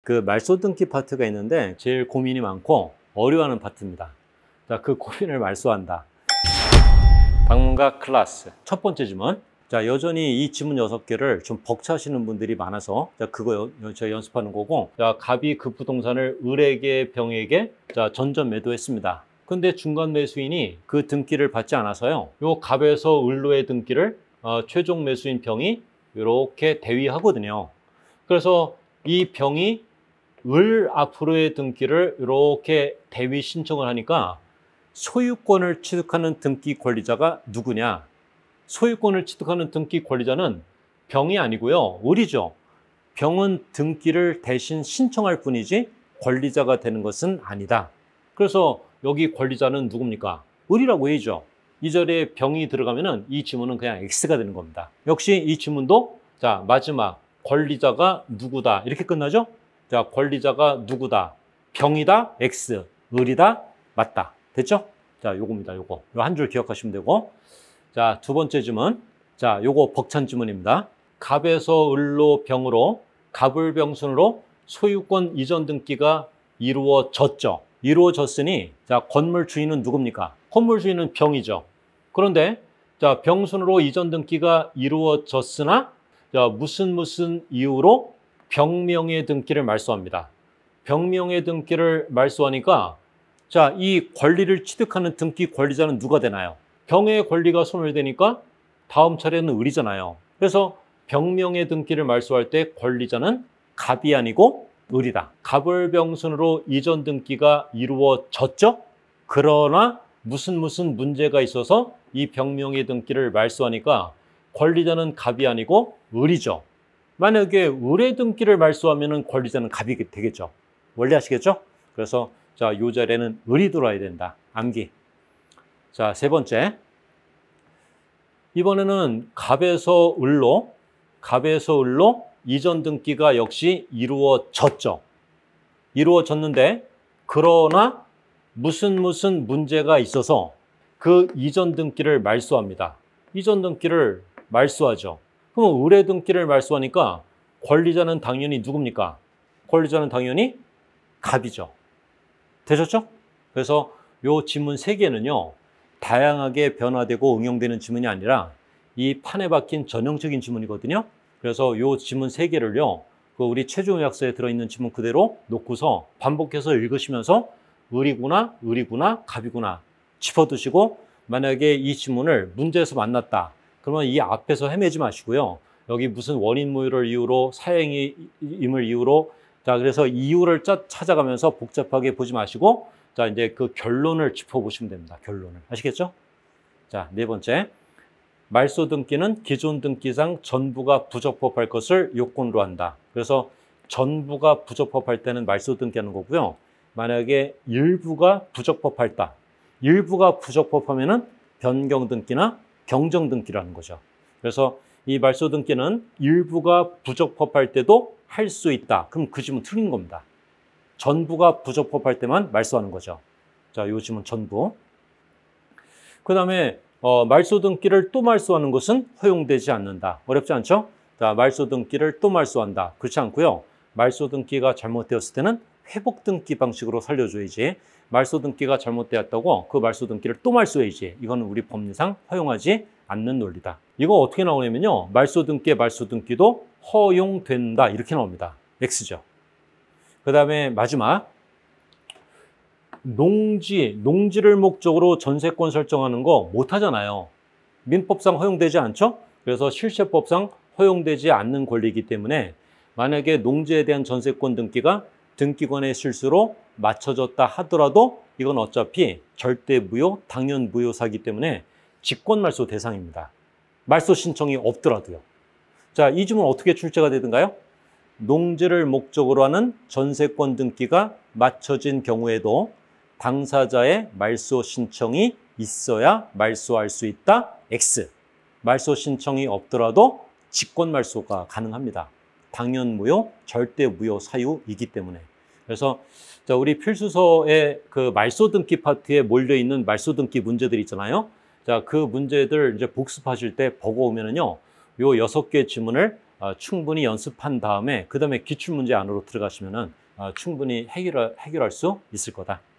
그 말소등기 파트가 있는데 제일 고민이 많고 어려워하는 파트입니다. 자, 그 고민을 말소한다. 방문가 클래스. 첫 번째 지문. 자, 여전히 이 지문 6개를 좀 벅차시는 분들이 많아서 자, 그거 저희 연습하는 거고, 자, 갑이 그 부동산을 을에게 병에게 자, 전전 매도했습니다. 근데 중간 매수인이 그 등기를 받지 않아서요. 요 갑에서 을로의 등기를 최종 매수인 병이 이렇게 대위하거든요. 그래서 이 병이 을 앞으로의 등기를 이렇게 대위 신청을 하니까 소유권을 취득하는 등기 권리자가 누구냐? 소유권을 취득하는 등기 권리자는 병이 아니고요, 을이죠. 병은 등기를 대신 신청할 뿐이지 권리자가 되는 것은 아니다. 그래서 여기 권리자는 누굽니까? 을이라고 해야죠. 이 자리에 병이 들어가면은 이 지문은 그냥 X가 되는 겁니다. 역시 이 지문도 자, 마지막 권리자가 누구다 이렇게 끝나죠? 자, 권리자가 누구다? 병이다, X, 을이다, 맞다. 됐죠? 자, 요겁니다. 요거 한 줄 기억하시면 되고. 자, 두 번째 지문. 자, 요거 벅찬 지문입니다. 갑에서 을로 병으로 갑을병순으로 소유권 이전 등기가 이루어졌죠. 이루어졌으니 자, 건물 주인은 누굽니까? 건물 주인은 병이죠. 그런데 자, 병순으로 이전 등기가 이루어졌으나 자, 무슨 이유로 병명의 등기를 말소합니다. 병명의 등기를 말소하니까 자, 이 권리를 취득하는 등기 권리자는 누가 되나요? 병의 권리가 소멸되니까 다음 차례는 을이잖아요. 그래서 병명의 등기를 말소할 때 권리자는 갑이 아니고 을이다. 갑을병순으로 이전 등기가 이루어졌죠? 그러나 무슨 문제가 있어서 이 병명의 등기를 말소하니까 권리자는 갑이 아니고 을이죠. 만약에 을의 등기를 말소하면 권리자는 갑이 되겠죠. 원래 아시겠죠? 그래서 자, 이 자리에는 을이 들어와야 된다. 암기. 자, 세 번째. 이번에는 갑에서 을로 이전 등기가 역시 이루어졌죠. 이루어졌는데 그러나 무슨 문제가 있어서 그 이전 등기를 말소합니다. 이전 등기를 말소하죠. 그럼 을의 등기를 말소하니까 권리자는 당연히 누굽니까? 권리자는 당연히 갑이죠. 되셨죠? 그래서 요 지문 3개는요. 다양하게 변화되고 응용되는 지문이 아니라 이 판에 박힌 전형적인 지문이거든요. 그래서 요 지문 3개를요. 그 우리 최종의학서에 들어있는 지문 그대로 놓고서 반복해서 읽으시면서 을이구나, 갑이구나 짚어두시고, 만약에 이 지문을 문제에서 만났다. 그러면 이 앞에서 헤매지 마시고요. 여기 무슨 원인 모유를 이유로, 사행임을 이유로, 자, 그래서 이유를 찾아가면서 복잡하게 보지 마시고, 자, 이제 그 결론을 짚어보시면 됩니다. 결론을. 아시겠죠? 자, 네 번째. 말소 등기는 기존 등기상 전부가 부적법할 것을 요건으로 한다. 그래서 전부가 부적법할 때는 말소 등기하는 거고요. 만약에 일부가 부적법할다. 일부가 부적법하면은 변경 등기나 경정 등기라는 거죠. 그래서 이 말소 등기는 일부가 부적법할 때도 할 수 있다. 그럼 그 지문 틀린 겁니다. 전부가 부적법할 때만 말소하는 거죠. 자, 요 지문 전부. 그 다음에 말소 등기를 또 말소하는 것은 허용되지 않는다. 어렵지 않죠? 자, 말소 등기를 또 말소한다. 그렇지 않고요. 말소 등기가 잘못되었을 때는 회복 등기 방식으로 살려줘야지. 말소 등기가 잘못되었다고 그 말소 등기를 또 말소해야지. 이거는 우리 법리상 허용하지 않는 논리다. 이거 어떻게 나오냐면요. 말소 등기도 허용된다. 이렇게 나옵니다. X죠. 그 다음에 마지막. 농지를 목적으로 전세권 설정하는 거 못하잖아요. 민법상 허용되지 않죠? 그래서 실체법상 허용되지 않는 권리이기 때문에 만약에 농지에 대한 전세권 등기가 등기관의 실수로 맞춰졌다 하더라도 이건 어차피 절대 무효, 당연 무효사이기 때문에 직권말소 대상입니다. 말소 신청이 없더라도요. 자, 이 지문 어떻게 출제가 되든가요? 농지를 목적으로 하는 전세권 등기가 맞춰진 경우에도 당사자의 말소 신청이 있어야 말소할 수 있다. X. 말소 신청이 없더라도 직권 말소가 가능합니다. 당연 무효, 절대 무효 사유이기 때문에. 그래서 자, 우리 필수서의 그 말소 등기 파트에 몰려 있는 말소 등기 문제들 있잖아요. 자, 그 문제들 이제 복습하실 때 보고 오면은요. 요 6개 지문을 충분히 연습한 다음에 그 다음에 기출문제 안으로 들어가시면은 충분히 해결할 수 있을 거다.